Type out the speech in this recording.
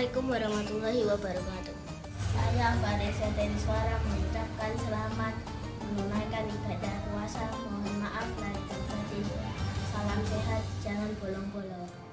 Assalamualaikum warahmatullahi wabarakatuh. Saya Vanessa Teriswara mengucapkan selamat menunaikan ibadah puasa. Mohon maaf lahir dan batin. Salam sehat, jangan bolong-bolong.